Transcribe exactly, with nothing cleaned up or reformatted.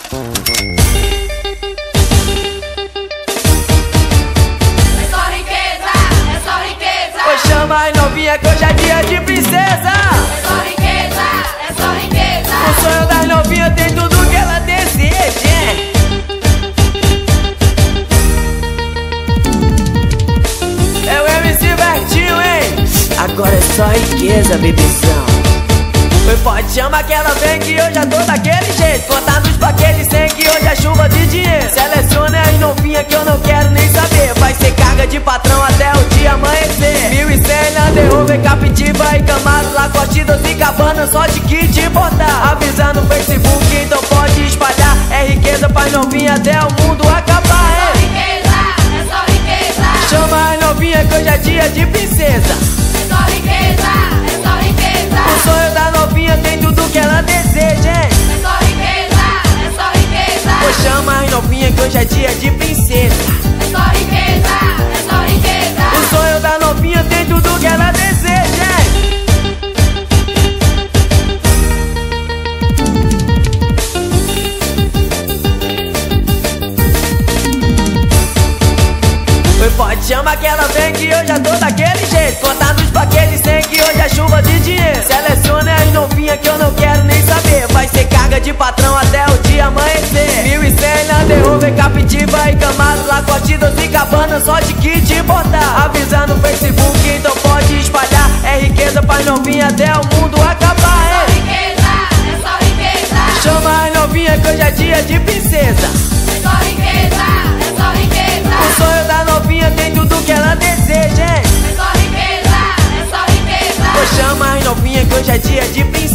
É só riqueza, é só riqueza. Pois chama as novinha que hoje é dia de princesa. É só riqueza, é só riqueza. O sonho das novinhas tem tudo que ela deseja. É o M C Bertinho, hein? Agora é só riqueza, bebezão. Foi pode chama que ela vem que eu já tô daquele jeito. Conta nos paquetes sem que hoje é chuva de dinheiro. Seleciona as novinhas que eu não quero nem saber. Vai ser carga de patrão até o dia amanhecer. Mil e cem, Land Rover, Captiva e Camaro, Lacoste, Doce e Gabbana, só de kit importar. Avisa no Facebook, então pode espalhar. É riqueza pras novinhas até o mundo acabar. É só riqueza, é só riqueza. Chama as novinhas que hoje é dia de princesa. É só riqueza, é só riqueza. O sonho da novinha tem tudo que ela deseja, hein? É só riqueza, é só riqueza. Pois chama as novinhas que hoje é dia de princesa. É só riqueza, é só riqueza. O sonho da novinha tem tudo que ela deseja, hein? Foi pode chama que ela vem que eu já tô daquele jeito. Conta nos paquetes sem que hoje é chuva de dinheiro. Seleciona as novinhas que eu não quero nem saber. Vai ser carga de patrão até o dia amanhecer. Mil e cem, Land Rover, Captiva e Camaro, Lacoste, Doce e Gabbana, só de kit importar. Avisa no Facebook, então pode espalhar. É riqueza pras novinhas até o mundo acabar, É só hein? riqueza, é só riqueza. Chama as novinhas que hoje é dia de princesa. É só riqueza, é só riqueza. O sonho da novinha tem tudo que ela deseja, hein? É só riqueza, é só riqueza. Pois chama as novinhas que hoje é dia de princesa.